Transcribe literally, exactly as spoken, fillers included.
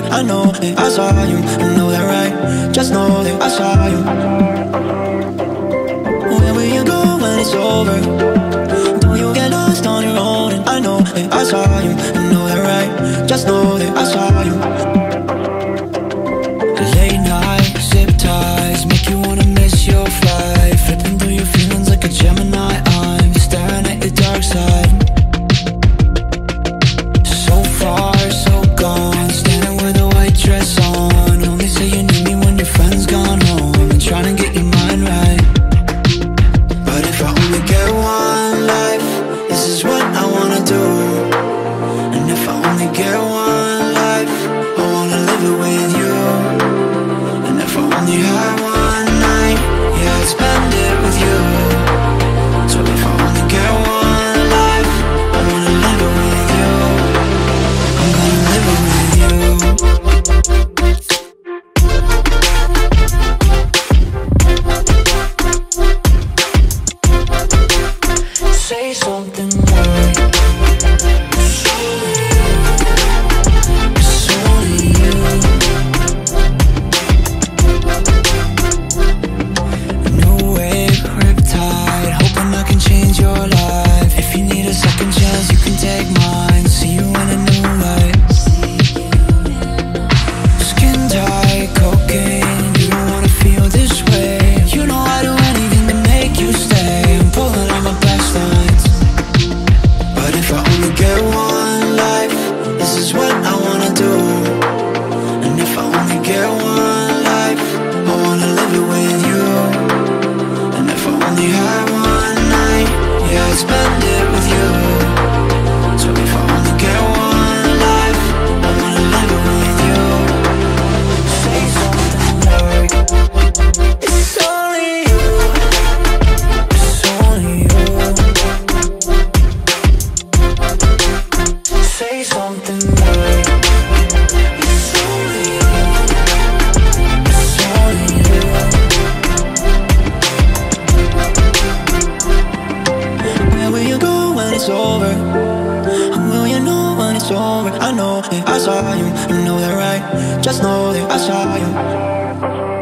I know that I saw you, you know that right? Just know that I saw you. Where will you go when it's over? Don't you get lost on your own? And I know that I saw you, you know that right? Just know that I saw you. Late night, zip ties, make you wanna miss your flight. Flipping through your feelings like a Gemini. I'm staring at your dark side. So far, so gone, standing with a white dress on. Only say you need me when your friend's gone home, and trying to get your mind right. But if I only get one life, this is what I wanna do. And if I only get one life, I wanna live it with you. And if I only had one night, yeah, I'd spend it with you. So if I only get one life, I wanna live it with you. I'm gonna live it with you. Say something right. It's only you. It's only you. New wave, Riptide, hoping I can change your life. If you need a second chance, you can take mine. See you in a new light. Skin tight, cocaine, you don't wanna feel this way. You know I do anything to make you stay. I'm pulling on my best lines. But if I only get one life, this is what I wanna do. And if I only get one life, I wanna live it with you. And if I only had one night, yeah, I'd spend it with you. So if I only get one life, I wanna live it with you. Say something like, it's only you. It's only you. Say something like, it's only you. It's only you. Where will you go when it's over? And will you know when it's over? I know that I saw you, you know that right? Just know that I saw you.